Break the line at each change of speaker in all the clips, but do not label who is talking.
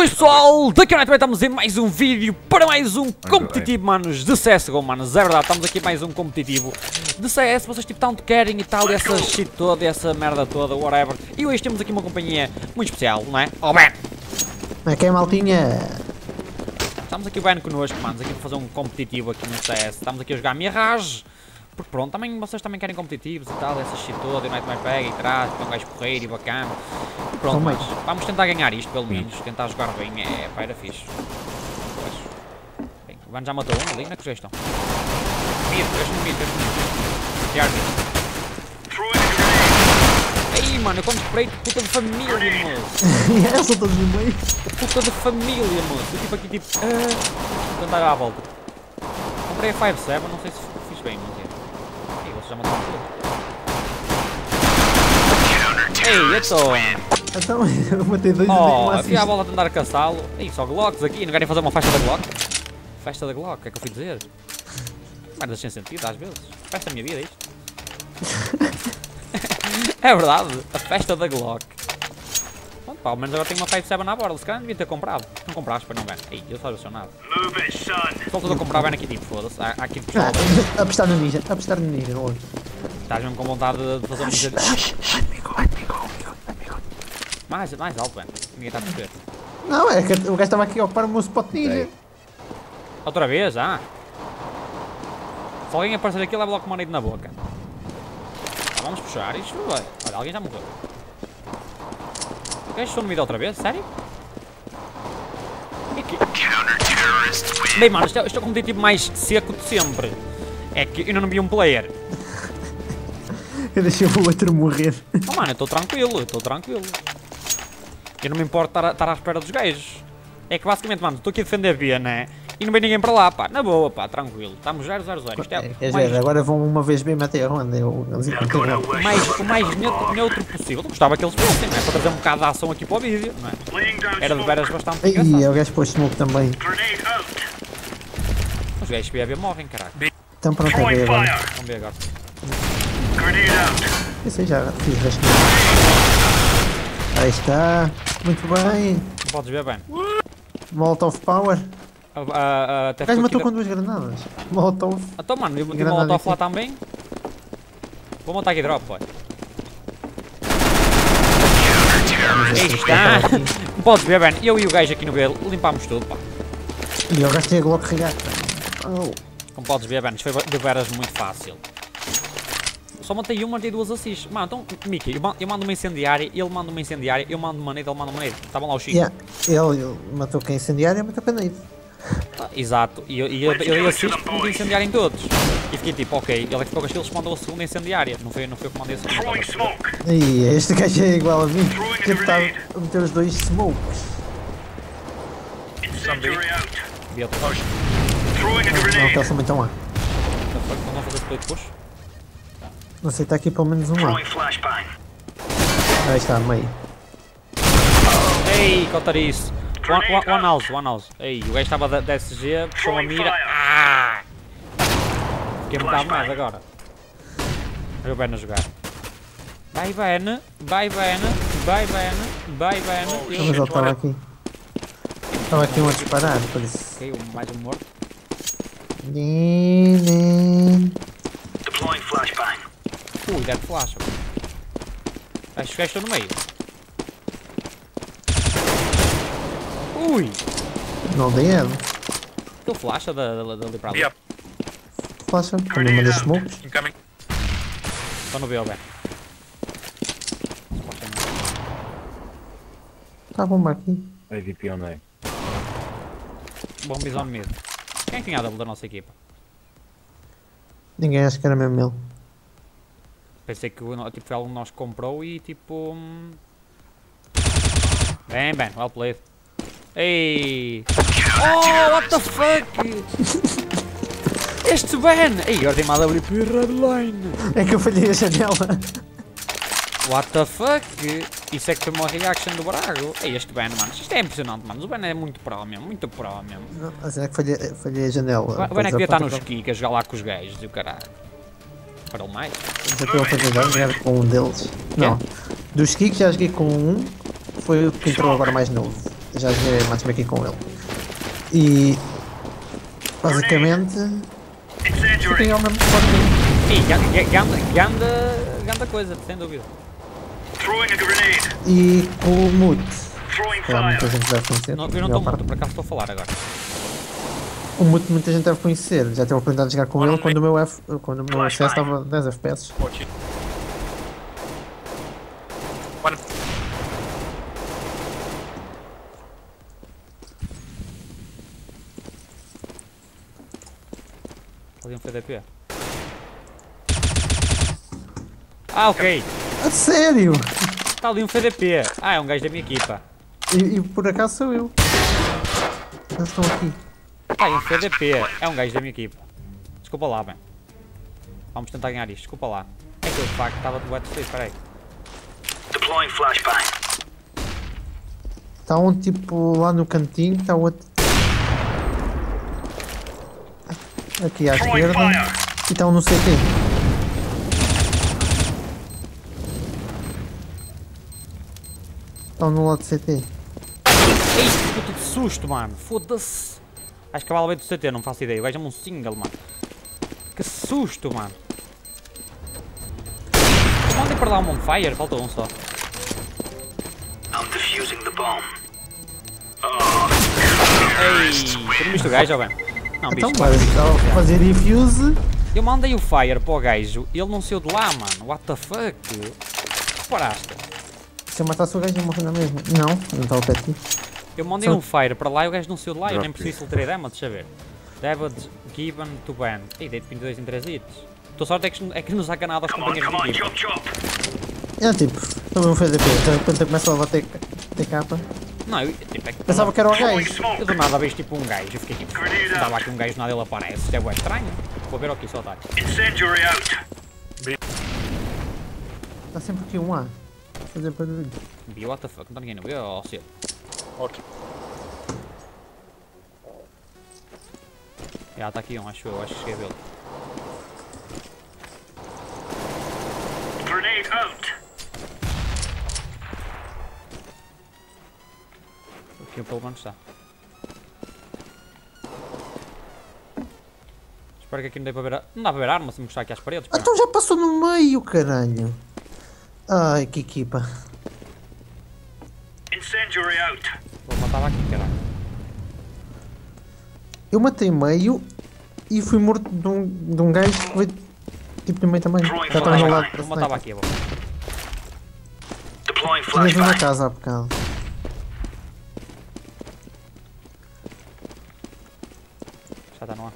Boas pessoal, daqui a pouco estamos em mais um vídeo para mais um competitivo, manos, de CSGO, manos. É verdade, estamos aqui em mais um competitivo de CS, vocês tipo tanto querem e tal, e essa shit toda, e essa merda toda, whatever. E hoje temos aqui uma companhia muito especial, não é? Oh, Ben!
Como é que é, maltinha?
Estamos aqui o Ben connosco, manos, aqui para fazer um competitivo aqui no CS. Estamos aqui a jogar Mirage, porque pronto, também, vocês também querem competitivos e tal, essa shit toda, e não é que mais pega e traz, então um gajo porreiro e bacana. E pronto, mas vamos tentar ganhar isto, pelo menos, tentar jogar bem, pá, era fixe. Pois. Bem, o Ben já matou um ali, onde é que os gajos estão? Mid, tirar mid. Ei, mano, eu quando esperei, puta de família, moço.
São todos no meio.
Puta de família, moço. Eu tipo aqui, tipo, vou tentar à volta. Comprei a 5-7, não sei se fiz bem, mas é. Ei, vocês já mataram tudo. Ei, eu estou.
Então, eu matei dois
havia a bola a tentar caçá-lo. Ei, só Glocks aqui, não querem fazer uma festa da Glock? Festa da Glock, o que é que eu fui dizer? Merdas sem sentido, às vezes. Festa da minha vida, é isto? É verdade, a festa da Glock. Pronto, pá, ao menos agora tenho uma 5-7 na borda, se calhar não devia ter comprado. Não compraste para não ganhar. Ei, eu só acionado. Só estou a comprar bem aqui tipo, foda-se. Há aqui de pessoal.
Apostar no ninja, hoje.
Estás mesmo com vontade de fazer um ninja. Mais alto, velho. Ninguém está a perceber.
Não, é que o gajo estava aqui a ocupar o meu spot ninja.
Outra vez, Se alguém aparecer aqui, leva logo uma nade na boca. Vamos puxar isto, vai. Olha, alguém já morreu. Os gajos estão no meio outra vez? Sério? Bem, mano, este é o competitivo mais seco de sempre. É que eu ainda não vi um player.
Eu deixei o outro morrer.
Oh, mano, eu estou tranquilo, Eu não me importo estar à espera dos gajos. É que basicamente, mano, estou aqui a defender B, né? E não vem ninguém para lá, pá. Na boa, pá, tranquilo. Estamos 0-0-0. Isto é
mais... Agora vão uma vez bem até onde? O
mais neutro possível. Eu gostava que eles fossem, não é? Para trazer um bocado de ação aqui para o vídeo, não é? Era de veras bastante engraçado.
E o gajo pôs smoke também.
Os gajos B morrem, caralho.
Então pronto, é B agora.
Vamos ver agora.
Isso aí já fiz resto. Aí está. Muito bem.
Não podes ver bem.
Molotov power. O gajo matou com duas granadas. Molotov.
Então, mano, eu botei Molotov lá também. Vou montar aqui drop, boy. Aí está. Não podes ver, Ben. Eu e o gajo aqui no B limpámos tudo, pá.
E eu gastei a Glock regata.
Como podes ver, Ben, isto foi de veras muito fácil. Só matei uma, matei duas assists. Mano, então, Mickey, eu mando uma incendiária, ele manda uma incendiária, eu mando uma nade, ele manda uma nade. Estavam lá os 5.
Ele matou com a incendiária e matou com a nade.
Exato, e eu assisto porque incendiário em todos. E fiquei tipo, ok, ele é que ficou com as kills, mandou a segunda incendiária. Não foi eu que mandei a segunda.
E este gajo é igual a mim. Tipo, está a meter os dois smokes. Não, eles também estão lá.
Não fazer split push?
Não sei, está aqui pelo menos um lá. Aí está, meio.
Ei, contar isso. One house. Ei, o gajo estava da SG, puxou a mira. Fiquei um bocado mais agora. Olha o Ben a jogar. Vai Ben.
Mas ele estava aqui. Estava aqui um a disparar, por isso.
Ok, mais um morto. Deve flash. Acho que estou no meio. Ui!
Não dei ele.
Ele flasha dali para ali.
Flasha, também manda smokes.
Só no B, ó, Ben.
Está a bomba aqui.
AVP on A.
Bom bison mid. Quem é que tinha a double da nossa equipa?
Ninguém, acho que era mesmo ele.
Pensei que tipo, foi algo que nós comprou e tipo... Bem, well played. Ei! Oh, what the fuck! Este Ben! Ei, agora tem mal a abrir para Redline!
É que eu falhei a janela.
What the fuck? Isso é que foi uma reaction do Brago. Ei, este Ben, mano, isto é impressionante, mano. O Ben é muito pro mesmo, muito pro mesmo.
Não, mas é que falhei a janela.
O Ben é que devia estar nos kick a jogar lá com os gajos e o caralho. Para o mais.
Já estou a fazer com um deles. Não. Dos kicks já joguei com um. Foi o que entrou agora mais novo. Já joguei matchmaking com ele. E basicamente fiquei ao mesmo forte.
Ih, ganda coisa, sem dúvida.
E com o Mute, muita gente deve conhecer.
Eu não estou muito, por acaso estou a falar agora.
O Mute muita gente deve conhecer, já tive a oportunidade de jogar com ele quando o meu CS estava 10 FPS.
Ali um FDP. Ah, ok.
A sério?
Está ali um FDP. Ah, é um gajo da minha equipa.
E por acaso sou eu. Eles estão aqui.
Está aí um FDP. É um gajo da minha equipa. Desculpa lá, bem. Vamos tentar ganhar isto. Desculpa lá. É que eu de facto estava de wet sleep. Espera aí.
Deploying flashbang.
Está um tipo lá no cantinho, está o outro aqui à esquerda e está um no CT. Está um no lado do CT.
Ei, que puta de susto, mano. Foda-se. Acho que a bala veio do CT, não faço ideia. O gajo é um single, mano. Que susto, mano. Mandem para lá um bonfire, falta um só.
I'm defusing the bomb.
Ei, dormiste o gajo, ou bem? Não, bicho.
Então, mas estava a fazer defuse.
Eu mandei o fire para o gajo, ele não saiu de lá, mano. What the fuck? Reparaste?
Se eu matasse o gajo, eu morri na mesma. Não estava perto de ti.
Eu mandei um fire para lá e o gajo não saiu de lá, eu nem preciso filtrar damage, deixa ver. David given to ban. Ih, dei 22 em 3 hits. Tua sorte é que não saca nada aos companheiros de equipa.
É tipo, também um FDP, então quando eu começo a bater TK.
Não, eu tipo, é que
Pensava que era o gajo.
eu do nada vejo tipo um gajo, eu fiquei tipo, estava aqui um gajo, nada ele aparece, isto é bué estranho. Vou ver aqui só tá.
Incendiary out.
Está sempre aqui um A. Fazer barulho.
B, what the fuck, não está ninguém no B ou C? Já, está aqui um, acho que cheguei a vê-lo.
Grenade out.
Aqui pelo menos está. Espero que aqui não dê para ver. Não dá para ver arma se me mostrar aqui às paredes.
Ah, então já passou no meio, caralho. Ai, que equipa.
Incendiary out.
Vou matar aqui, caralho.
Eu matei meio e fui morto de um gajo que veio tipo no meio também. Já estava no lado para
Vou matar aqui, vou.
Deploying
tinhas na
flashbang.
casa há bocado.
Já está no ar.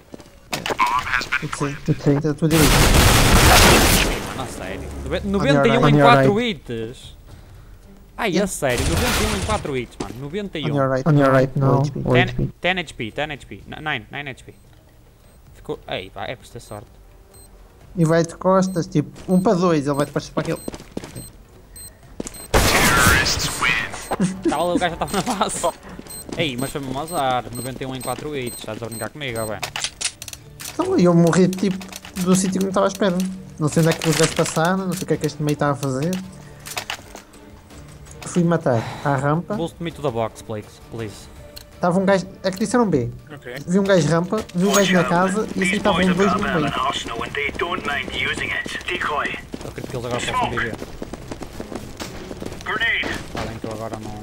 Tudo certo, a tua direita.
Mano, a sério. 91 em 4 hits. Ai, a sério. 91 em 4 hits, mano. 91.
On your right, no.
10 HP, 10 HP. 9 HP. Ficou. Ei, pá, é por ter sorte.
E vai de costas, tipo, 1 para 2, ele vai te passar para aquele.
O gajo já estava na base. Ei, mas foi-me um azar. 91 em 4 hits. Estás a brincar comigo, ó, bem.
Então, eu morri tipo do sítio que não estava à espera. Não sei onde é que os gajos passaram, não sei o que é que este meio estava a fazer. Fui matar à rampa.
Boost me to the box, please.
Estava um gajo. É que disseram B.
Okay.
Vi um gajo rampa, vi um gajo na casa e assim
These
estavam
boys
dois
have
no
got a bit
meio.
of an arsenal and they don't mind using it. Decoy.
Eu acredito que eles agora possam viver.
Grenade.
Está bem que eu agora não.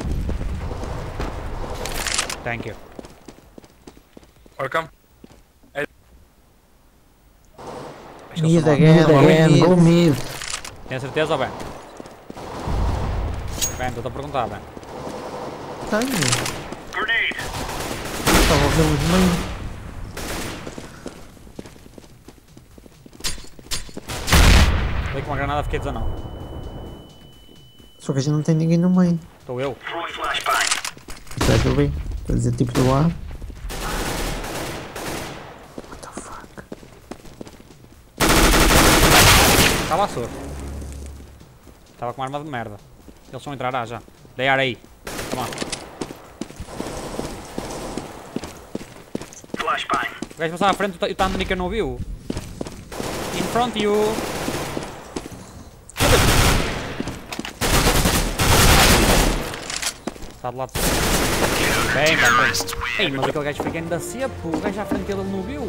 Thank you.
Welcome.
Mid again, go mid.
Tem certeza ou bem? Bem, estou-te a perguntar, bem.
Tenho.
Grenade.
Estava a vê-los de meio.
Dei com uma granada, fiquei 19.
Só que a gente não tem ninguém no meio.
Estou eu.
Throwing flashbang.
Espera que eu vi. Estou a dizer tipo do A. What the fuck?
Estava a surf. Estava com uma arma de merda. Eles vão entrar já. Dei ar aí. Toma.
Flashbang.
O gajo passava à frente e o Tandanica não viu. In front you. Está do lado de cima. Bem, bem. Ei, mas aquele gajo foi quem da cepo. O gajo à frente dele não viu.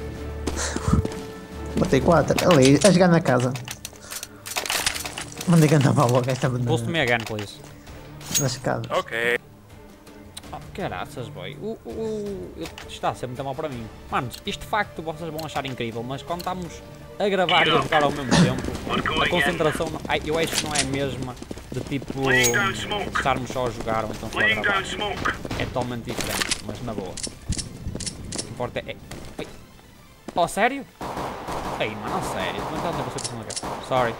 Matei 4. Ali, a jogar na casa. Onde é que andava logo? Estava
Post me again, please.
nas escadas.
Ok.
Oh, caraças, boy. Isto está a ser muito mal para mim. Manos, isto de facto vocês vão achar incrível, mas quando estamos a gravar e a jogar ao mesmo tempo, a concentração, eu acho que não é a mesma de tipo estarmos só a jogar ou então só a
Laying
gravar.
down smoke.
É totalmente diferente, mas na boa. O que importa é... Ai. Oh, sério? Ei, mano, a sério. Como é que ela tem você por cima da cara? Sorry.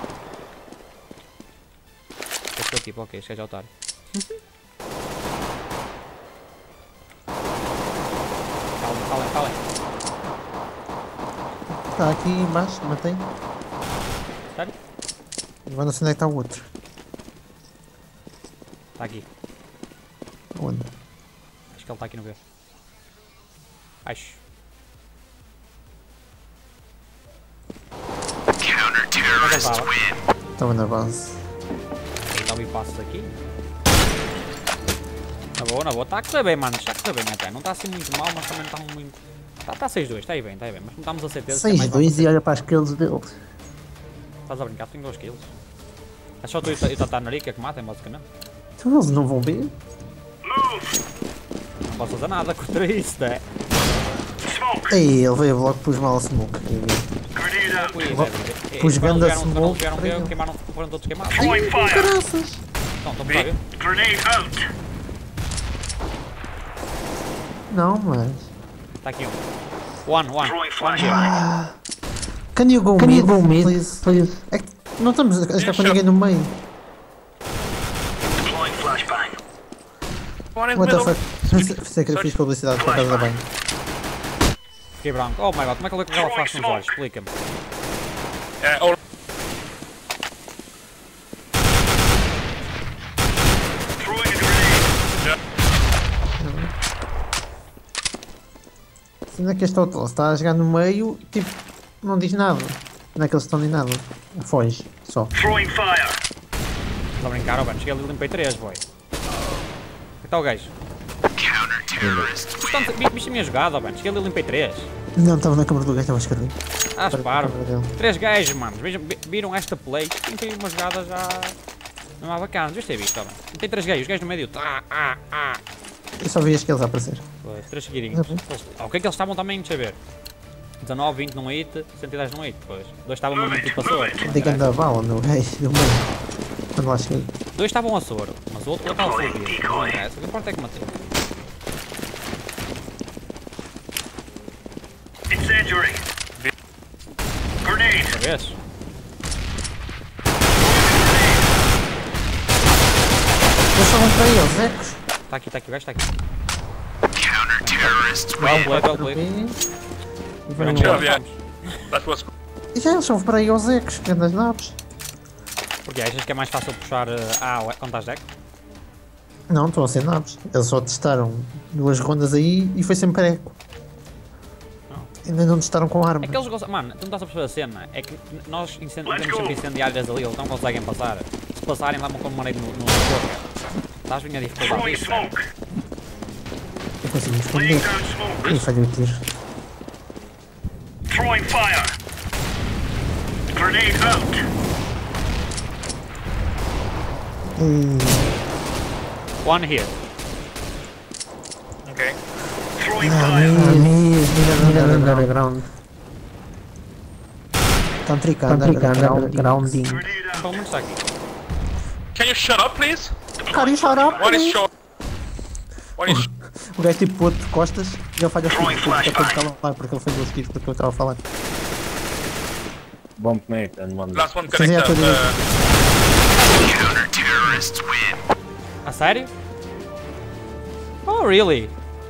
Eu estou tipo, ok, este gajo é otário. Calem.
Está aqui embaixo, matei.
Sério?
Agora não sei onde é que está o outro.
Está aqui.
Onde?
Acho que ele está aqui no B. Acho. Onde é que ele estava?
Estava na base.
Ainda ouvi passos aqui. Na boa. Está a correr bem, mano. Está a correr bem até. Não está assim muito mal, mas também não está muito... Está 6-2, está aí bem. Mas não estamos a certeza.
6-2 e olha para as kills deles.
Estás a brincar? Tenho 2 kills. É só tu e o Tatanarica que matem, basicamente.
Então eles não vão ver?
Move.
Não posso fazer nada contra isso, né?
Smoke.
Ei, ele veio logo pus mal a smoke.
Grenade out.
Pus ganda
Quando
smoke.
vieram ver, queimaram, foram todos queimados.
Throwing fire.
Caraças!
Então, estão para ver?
Grenade out.
Não, mas...
Está aqui um. One
Throwing
here.
flashbang.
Can you go mid, please? É que não estamos a jogar com ninguém no meio.
Deploying flashbang.
One in the
What the
middle.
fuck? Sei que eu fiz publicidade para casa da banho.
Fiquei branco. Oh my god, como é que ele vê com aquela faixa nos olhos? Explica-me.
Oh,
Throwing a grenade.
Onde é que este outro está a jogar no meio, tipo, não diz nada. Não é que eles estão nem nada. Foge, só.
Throwing fire.
Estás a brincar, oh, cheguei ali e limpei 3, boy. Que está o gajo? Viste a minha jogada, oh, cheguei ali e limpei 3.
Não, estava na câmara do gajo, estava a escrever.
Ah,
Para a
esparo.
câmara dele.
3 gajos, mano. Viram esta play? Tem uma jogada já... Não é bacana, devias ter visto, ó, mano. Tem 3 gajos, os gajos no meio.
Eu só vi as kills a aparecer.
Pois, 3 seguidinhos. O que é que eles estavam também, deixa eu ver. 19, 20 num hit, 110 num hit, pois. 2 estavam no tipo a soro.
Diga da bala no gajo do meio. Quando lá cheguei.
2 estavam a soro, mas o outro estava full vida. Não interessa, o que importa é que matei.
Incendiary. Grenade.
Outra vez?
Eles só vão para aí, os ecos.
Está aqui, o gajo está aqui. Well played.
E vão
Não,
embora.
yeah. That was
E já eles são para aí aos ecos, que das naves.
Porque achas que é mais fácil puxar A quando estás deck?
Não, estão a ser naves. Eles só testaram 2 rondas aí e foi sempre eco. Ainda não testaram com arma.
É que eles gostam. Mano, tu não estás a perceber a cena. É que nós temos sempre incendiários ali, eles não conseguem passar. Se passarem, levam com uma maneira no corpo. Estás a ver a dificuldade
Throwing
disso, né?
smoke.
Eu consegui
Laying
esconder.
down smoke.
E falhei o tiro.
Throwing fire. Grenade out.
One here.
okay.
Throwing fire.
Mira underground. Estão tricando undergrounding.
Grenade out.
Pelo menos está aqui.
Can you shut up, please?
Cara, e chorar.
One is short. One is.
O gajo tipo outro de costas e ele falha os
Throwing
tiros porque
flashbang.
estava lá, porque ele fez 2 tiros porque eu estava a falar.
Bump mate and one
Last one
Sim, é
connected.
tudo
A sério? Oh, really?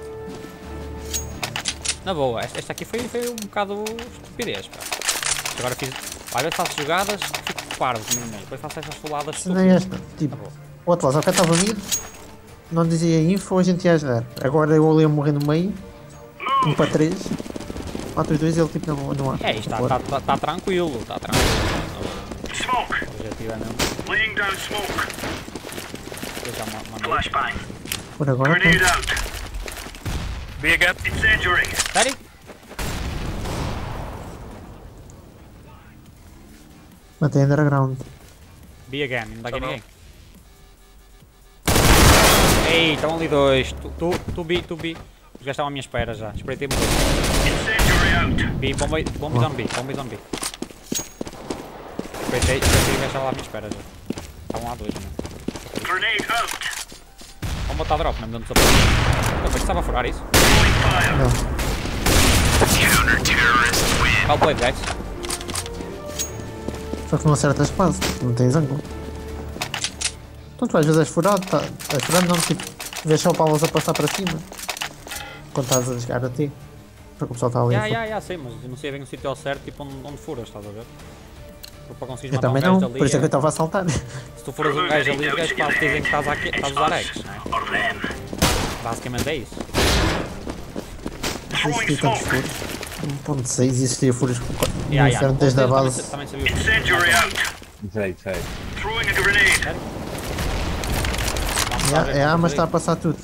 Na boa, esta aqui foi um bocado estupidez, pá. Agora fiz... Às vezes faço jogadas, fico parvo no meio. Depois faço essas foladas
Se nem
estúpidas.
esta, tipo,
Tá bom.
o outro lá, só que estava mid, não dizia info, a gente ia ajudar. Agora eu ali a morrer no meio, 1 para 3, mata os 2 e ele tipo não há.
É, isto está tranquilo, está tranquilo.
Smoke.
O objetivo é mesmo.
Laying down smoke.
Eu já mandei.
Flashbang.
Por agora
Grenade
tá.
out.
B again.
Incendiary.
Sério?
Matei underground.
B again, não dá aqui
Tá bom.
ninguém. Ei, estão ali dois. Tu B. Os gajos estavam à minha espera já. Espreitei muito.
Incendiary out.
B, bomba zone B. Espreitei, o gajo estava lá à minha espera já. Estavam lá dois, né?
Grenade out.
Vamos botar drop, não me dando suporte. Depois estava a furar isso.
Throwing fire.
Não.
Well played, guys.
Só que não acertas quase, não tens ângulo. Então tu às vezes és furado, és furado não, tipo, vês só palas a passar para cima. Quando estás a chegar a ti. Porque o pessoal está ali.
Sei, mas eu não sei bem o sítio ao certo, tipo onde furas, estás a ver? Porque para conseguires
Eu
matar um
também
gajo
não,
ali,
por isso é que eu estava a saltar.
se tu furas um gajo ali, os gajos quase dizem que estás a usar X, não é?
Or them.
Basicamente é isso.
Throwing
Existia tantos
smoke.
furos. 1.6 existia furos no
No
inferno desde a base.
Também sabia.
Incendiary out.
Sei.
Throwing a grenade.
Mas está a passar tudo.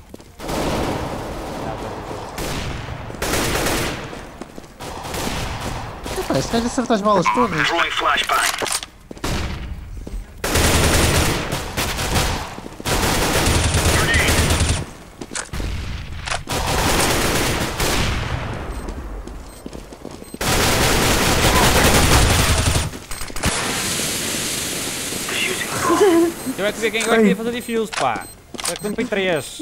Epá, este gajo acerta as balas todas.
Throwing flashbang. Grenade. Defusing.
Eu é que vi quem ia fazer diffuse, pá. Eu é que limpei 3.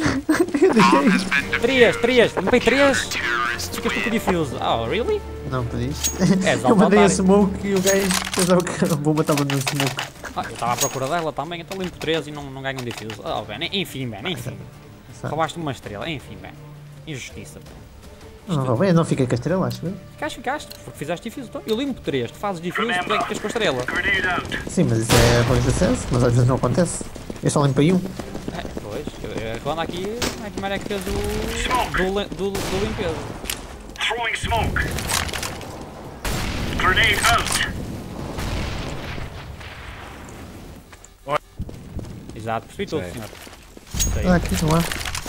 3. Limpei 3. Ficas tu com diffuse. Oh, really?
Não pediste.
És
Eu mandei a
otário.
smoke e o gajo pensava que a bomba estava no smoke.
Ah, eu estava à procura dela também, então limpo 3 e não ganho um diffuse. Oh, Ben, enfim. Roubaste uma estrela, enfim, Ben. Injustiça.
Não, Robin, eu não fiquei com a estrela, acho eu.
Ficaste, porque fizeste diffuse. Então, eu limpo 3, tu fazes diffuse, tu é que ficas com a estrela.
Grenade out.
Sim, mas isso é bom de acesso, mas às vezes não acontece. Eu só limpei um.
Pois, quando aqui, a primeira é que fez do limpeza.
Throwing smoke. Grenade out.
Exato, percebi tudo,
Sei.
senhor.
Ah, aqui não há.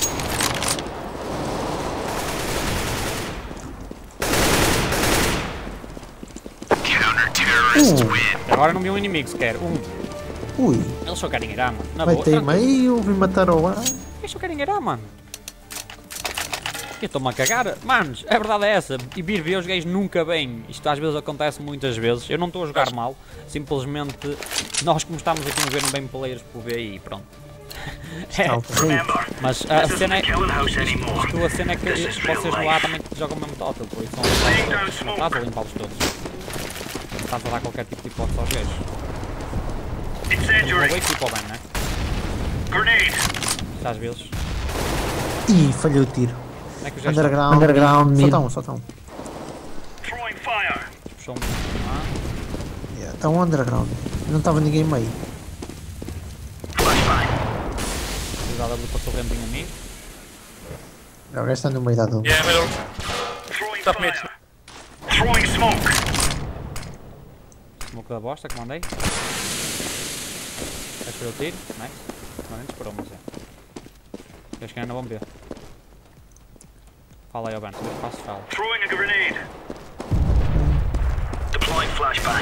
Agora não vi um inimigo sequer.
Ui,
Eles só querem irar, mano. Na boa.
matei meio, vim matar ao ar.
Eles só querem irar, mano. Eu estou-me a cagar. Manos, a verdade é essa. E vir ver os gays nunca bem. Isto às vezes acontece muitas vezes. Eu não estou a jogar mal. Simplesmente nós, como estamos aqui no ver um bem players por ver e pronto. É,
Remember,
mas a
this
cena é.
isn't Killing House anymore.
A cena é que vocês lá também jogam mesmo total, por isso não estás a limpá-los todos. Não estás a dar qualquer tipo de hipótese aos gajos. Uma
Incendiary.
boa equipa, bem, não é?
Grenade.
Isto às vezes.
Ih, falhei o tiro.
Como é que os gajos
Underground,
mid.
só tá um.
Throwing fire.
puxam lá?
Está um underground. Não estava ninguém meio.
Flashbang.
Cuidado, a luta sobre o inimigo.
O gajo está no meio da dúvida.
Yeah, middle.
Throwing
Top mid.
fire. Throwing smoke.
Smoke da bosta que mandei. Esperou o tiro, nice. Não, nem disparou, mas é. Eles querem na bomba B. Fala aí, ó Ben, se eu faço, fala.
Throwing a grenade. Deploying flashbang.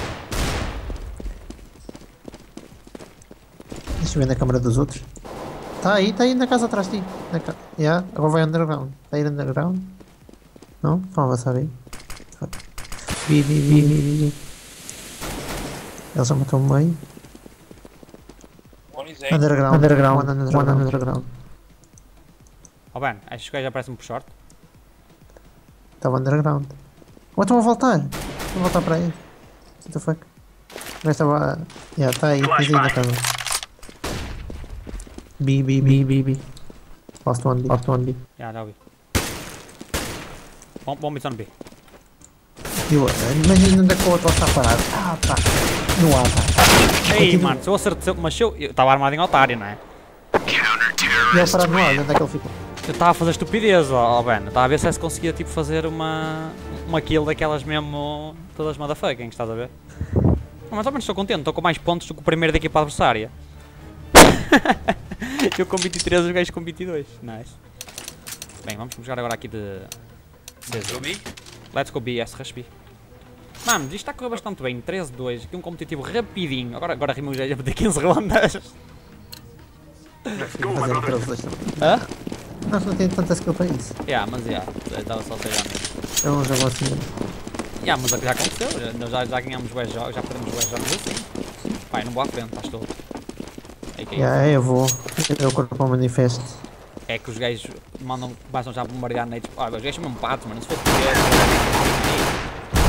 Deixa eu ver na câmara dos outros. Está aí na casa atrás de ti. Yeah, agora vai underground. Está aí underground? Não? Vamos avançar aí. Vi. Ele já matou o meio.
One is A.
Underground.
Ó Ben, acho que o gajo aparece-me por short.
Estava underground. Ou estão a voltar. Estão a voltar para aí. What the fuck? O gajo estava. Yeah, está aí. Diz aí na casa. B. Last one B.
Já ouvi. Bom missão B.
Imagina onde é que o outro está parado. Ah, tá. No ar, tá.
Ei, mano, se eu acertei, mas eu estava armado em otário, não é?
E ele parado no ar, onde é que ele ficou?
Eu estava a fazer estupidez, ó Ben. Eu estava a ver se conseguia tipo fazer uma kill daquelas mesmo todas motherfucking, estás a ver? Mas ao menos estou contente, estou com mais pontos do que o primeiro da equipa adversária. Eu com 23, os gajos com 22. Nice. Bem, vamos jogar agora aqui de...
Go B.
Let's go B, yes, rush B. Mano, isto está a correr bastante bem. 13-2, aqui um competitivo rapidinho. Agora rimos já a bater 15 rondas.
Let's go, my
Fazer
brother.
para os dois.
Hã?
Nós não temos tanta skill para isso.
Mas estava só a ser já.
É um jogo assim.
Mas já aconteceu, nós já ganhamos bué jogos, já perdemos bué jogos assim. Pai, não vou à frente, estás todo. É que é isso.
Eu vou. Eu corpo para o manifesto.
É que os gajos começam já a bombardear nades. Os gajos são mesmo patos, mano. Se fosse por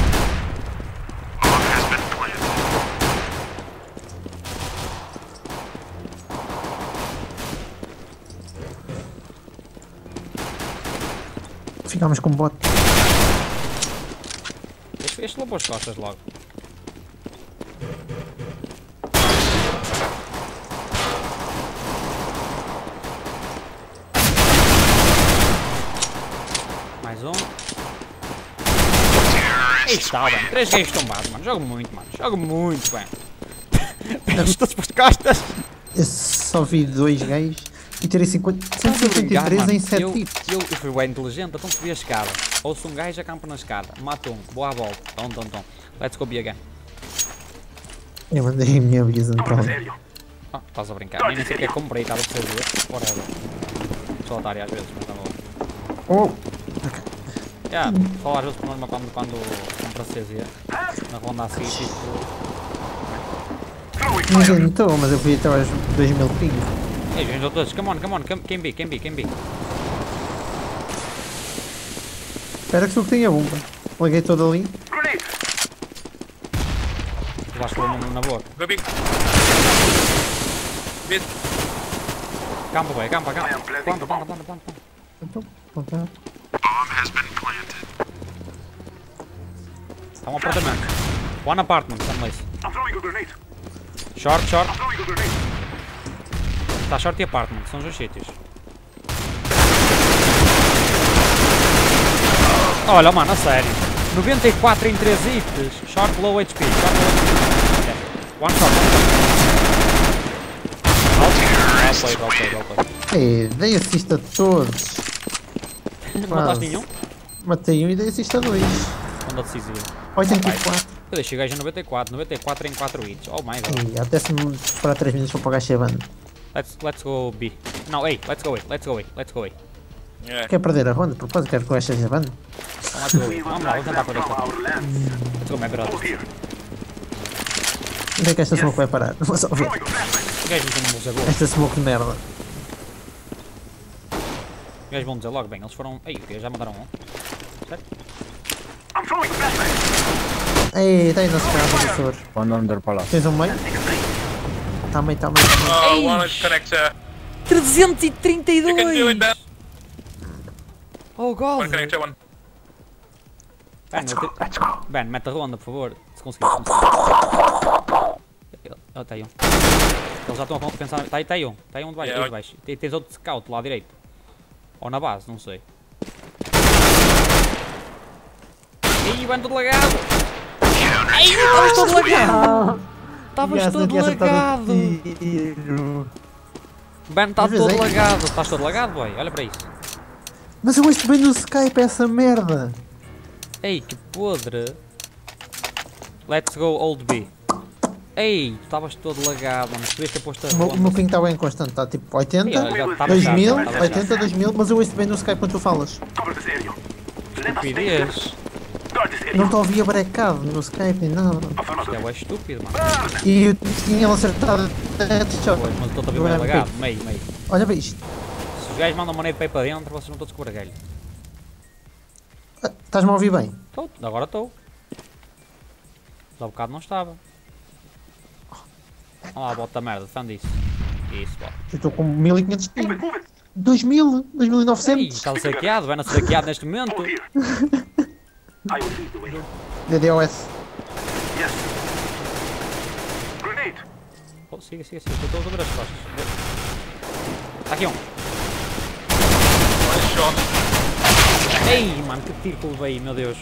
Ficámos com bot.
este levou as costas logo. Mais um. Aí está, bem. 3 gajos tombados, mano. Jogo muito, mano. Jogo muito, bem. Pelos todos para as costas.
Eu só vi 2 gays e tirei 153 em 7 tipos.
Eu fui bem inteligente, então subi a escada. Ouço um gajo, acampa na escada. Mato um. Boa volta. Tom. Let's go be again.
Eu mandei a minha Bizan para
This
lá.
area.
Estás a brincar. Nem sei o que é que comprei, estava a ser whatever. Sou otário às vezes, mas está bom. Só às vezes por norma quando compra CZ. Na ronda a seguir, tipo.
Throwing
Mas eu
fire.
não estou, mas eu fui até aos 2000 ping.
Ei, gente, todos, come on, quem B.
Espera que só que tenha bomba. Larguei todo ali.
Grenade.
Tu vais pôr na boa.
Go B. Mid.
Campa, boy, campa.
I am planting the
Planta.
Então, pronto.
Está um apartamento. One apartment, someplace.
I'm throwing a grenade.
Short.
I'm throwing a grenade.
Está short e apartment, são os dois sítios. Olha, mano, a sério. 94 em 3 hits. Short, low HP. Yeah. One shot. Well played.
Ei, dei assist a todos.
Não mataste nenhum?
Matei um e dei assist a 2.
Onda decisiva.
84.
Eu deixei o gajo a 94 em 4 hits. Oh my god.
E até se me esperar 3 minutos para pagar Chevando.
Let's go B. Não, A. Let's go A.
Yeah.
Quer perder a ronda? Por propósito, quero que eu esteja Chevando.
Então, let's go A. Vamos lá, vamos tentar perder
From
esta.
our land.
Let's go, my brother.
Hold here.
Onde é que esta smoke vai parar? Não vou só ver.
Throwing a flashbang.
Os gajos vão dizer logo.
Esta smoke de merda.
Os gajos vão dizer logo, bem, eles foram... Ei, já mandaram um. Certo?
I'm throwing a flashbang.
Ei, tem nosso carro, professor.
One under palace.
Tens um meio? Tá meio.
Oh, one is connector.
332!
You can do it, Ben.
Oh
One
god!
connector, one.
Ben, mete a ronda, por favor. Se conseguir. Ele tem um. Eles já estão a pensar. Está aí um. Está aí um de baixo.
Yeah.
Aí de baixo. Tens outro scout lá à direita. Ou na base, não sei. Ih, Ben, todo lagado! Ai, estavas todo lagado! Estavas todo lagado! Ben, está
Mas vês
todo
aí?
lagado! Estás todo lagado, boy? Olha para isso.
Mas eu ouço bem no Skype essa merda.
Ei, que podre! Let's go, old B. Ei, tu estavas todo lagado, mano. Podias ter posto a
O meu
ronda.
ping está bem constante, está tipo 80,
Já está
2000,
baixado,
80, 2000, mas eu ouço bem no Skype quando tu falas.
Cover this area. Let us take
Estupidez.
Guard this area.
Não te ouvia brecado no Skype nem nada.
Affirmative.
Isto é estúpido, mano.
Burn.
E eu tinha acertado headshot.
Pois, mas estou a ver
Eu
bem
era
lagado.
pico.
Meio.
Olha bem isto.
Se os gajos mandam uma nade para ir para dentro, vocês não estão a descobrir galho.
Ah, estás-me a ouvir bem?
Estou, agora estou. Mas há bocado não estava. Olha lá, bota da merda, defende isso. Isso, bota.
Eu estou com 1500
Move
ping.
it, move it.
2000,
Ei,
2900.
está saqueado, vai-se saqueado neste momento.
Hold here. I will lead the way.
DDoS.
Yes. Grenade.
Oh, siga, estou a ver as costas. Está aqui um.
One is short.
Ei, mano, que tiro que levei, meu Deus.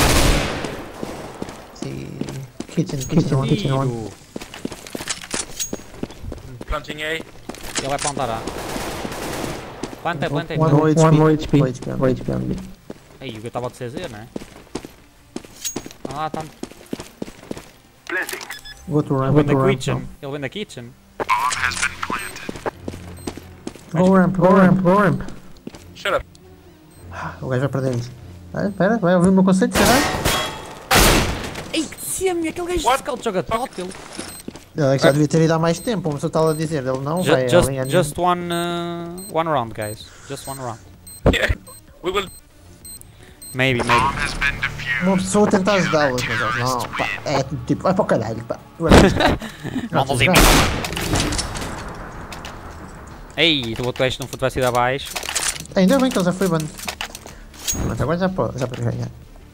Sim. Kitchen one.
Tiro.
planting A.
Ele vai plantar A. Plantei.
One more HP. One HP on me.
Ei, eu estava de CZ, né? Ah, tá.
Planting.
Go to ramp,
Ele
go to
vem da
ramp.
kitchen. Ele vem da kitchen.
Go ramp.
Shut up.
O gajo vai perder isso. Espera, vai ouvir o meu conceito, será?
Ei, que semi, aquele gajo de
What?
scout joga tótil.
Ele é que já devia ter ido há mais tempo, como você estava a dizer. Ele não vai alinhar
Just one round, guys. Just one round.
Yeah. We will.
Maybe.
uma pessoa tentar ajudá-lo. Mas eles, não, pá, é tipo, vai para o caralho, pá.
Não vou dizer. Ei, o outro não tivesse ido abaixo.
Ainda bem que ele já foi bando. Mas agora já pode ganhar.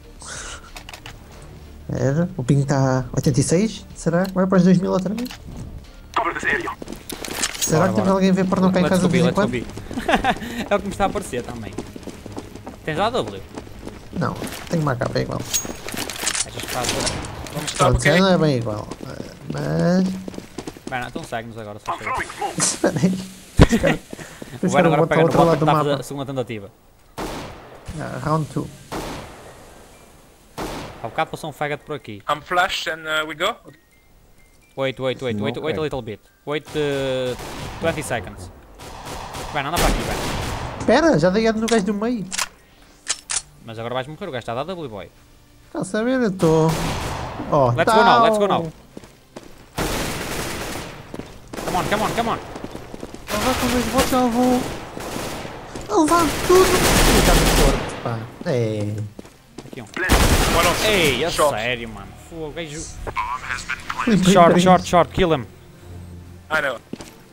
Era, o ping está 86, será? Vai para os 2000 outra vez?
Cover this area.
Será que temos alguém a ver por não cá em casa de vez em quando?
É o que me está a aparecer também. Tens lá a W?
Não, tenho uma capa, é igual.
Achas que faz a
Vamos stop,
Pode ser,
okay?
não é bem igual. Mas.
Bem, então segue-nos agora, só
I'm
chega.
throwing smoke.
Espera aí.
O Ben agora pega no
outro lado
bota
do
para fazer
mapa.
a segunda tentativa.
Round 2.
Há bocado passou um faggot por aqui.
I'm flashed and we go.
Wait a little bit. Wait 20 seconds. Ben, anda para aqui, Ben.
Espera, já dei no gajo do meio.
Mas agora vais morrer, o gajo está a dar W, boy.
Está a saber, eu estou. Oh,
Let's go now. Come on.
Ele vai com dois botes, já vou. Ele vai tudo. Ele está muito forte, pá. É.
Aqui um.
One on
Ei, é
short.
sério, mano. Fogo, gajo.
Short.
Short, kill him.
I know.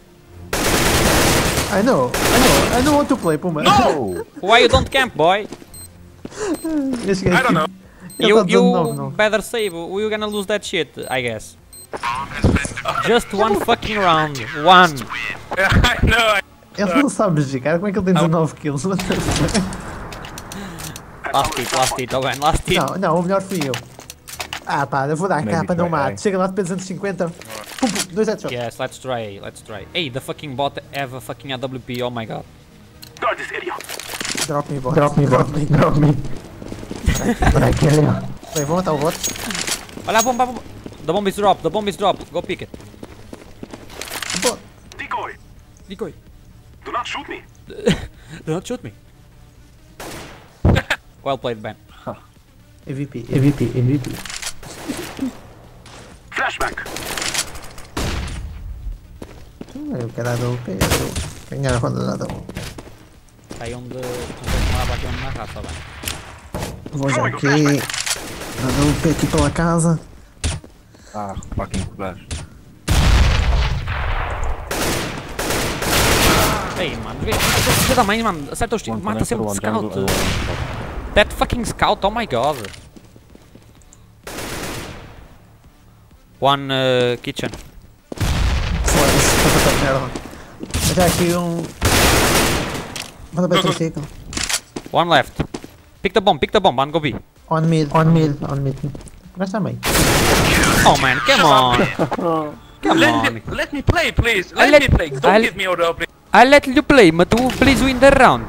I know what to play, Puma.
No!
Why you don't camp, boy?
Este
I
gajo
don't know.
Ele
You
está dizendo não.
better save. We're gonna lose that shit, I guess. Just one fucking round. One.
Yeah, I know.
Ele não sabe jogar, como é que ele tem 19 kills?
Last hit, oh man, last hit.
Não, o melhor fui eu. Ah pá, eu vou dar a capa, não mato. Chega lá de 250. Pum, 2 headshots.
Yes, let's try. Hey, the fucking bot have a fucking AWP, oh my god.
Guard this area.
Drop me, bot. Drop me. Vai, kill him. Bem, vou matar o bot.
Olha a bomba. The bomb is dropped. Go pick it.
Bot.
Decoy.
Decoy.
Do not shoot me.
Do not shoot me. Well played, Ben.
MVP.
Flashback.
Eu quero a AWP, ganhar a ronda da AWP.
Aí onde morava aqui onde na raça, Ben.
Vou já aqui. AWP aqui pela casa.
Ah, fucking flash.
Ei, mano, vê também, mano. Acerta os tiros, mata sempre o scout. That fucking scout, oh my god. One kitchen.
Foda-se, estou a merda. Já aqui Manda bem triciclo.
One left. Pick the bomb, man, go B.
On mid. Mas também.
Oh man, come on.
Let me play, please.
I'll
Let
let-
me play. Don't
I'll-
give me auto, please.
I let you play, but you please win the round.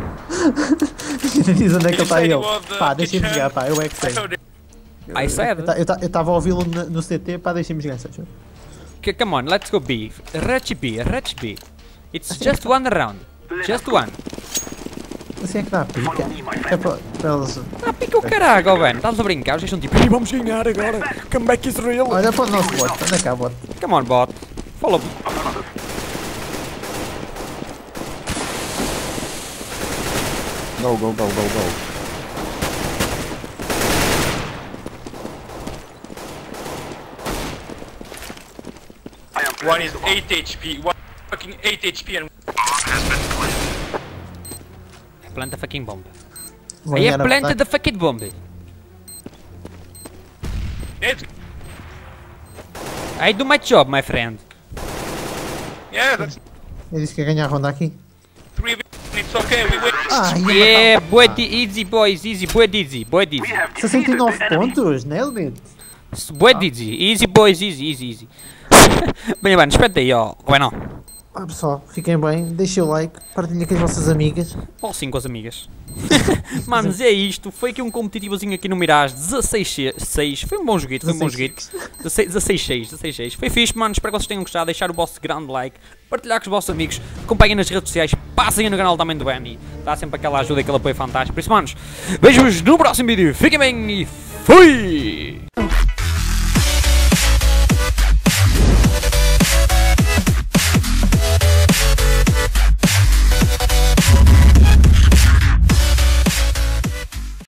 Diz onde é que ele está aí.
Ele said
Pá,
he was,
deixem-me
kitchen.
jogar, pá, eu é que sei.
I told you.
I said.
Eu estava a ouvi-lo no CT, pá, deixem-me jogar, sabes?
Come on, let's go B. Rush B. It's just one round. Just one.
Assim é que dá, pica. É para eles.
Ah, pica o caralho, oh, Ben. Estás a brincar? Os gajos são tipo, "Ei, vamos ganhar agora. Comeback is real.
Olha para o nosso bot, anda cá, bot.
Come on, bot. Follow.
Go.
I am
One
planting
is
the bomb.
8 HP. One fucking 8 HP and
Plant the fucking bomb.
Vou
I
ganhar
have
a
planted
batalha.
the fucking bomb.
it's,
I do my job, my friend.
yeah, that's
Eu disse que ia ganhar a ronda aqui.
3 wins. It's okay. We win.
Ah, ia
Yeah,
matar o-
boy, easy boys, easy, boy, easy.
We have defeated
69
the enemy.
pontos, nailed it.
Boy, easy boys, easy. Bem, mano, espera aí, ó. Bueno.
Ah, pessoal, fiquem bem, deixem o like, partilhem com as vossas amigas.
Ou sim com as amigas. Manos, é isto. Foi aqui um competitivozinho aqui no Mirage 16-6. Foi um bom joguito, foi um bom joguito. 16-6. Foi fixe, manos. Espero que vocês tenham gostado. Deixar o vosso grande like, partilhar com os vossos amigos, acompanhem nas redes sociais, passem no canal também do Benny. Dá sempre aquela ajuda e aquele apoio fantástico. Por isso, manos, vejo-vos no próximo vídeo. Fiquem bem e fui!